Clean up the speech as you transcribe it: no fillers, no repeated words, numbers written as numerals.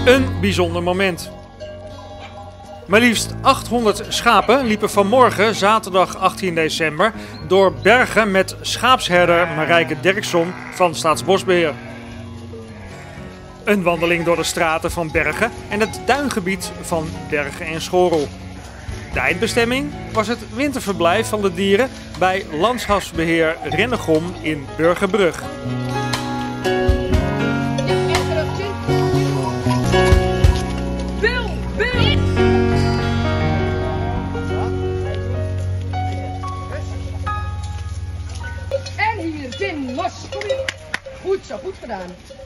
Een bijzonder moment. Maar liefst 800 schapen liepen vanmorgen, zaterdag 18 december, door Bergen met schaapsherder Marijke Derkson van Staatsbosbeheer. Een wandeling door de straten van Bergen en het duingebied van Bergen en Schorel. De eindbestemming was het winterverblijf van de dieren bij Landschapsbeheer Rennegom in Burgerbrug. En hier, Tim, los. Goed zo, goed gedaan.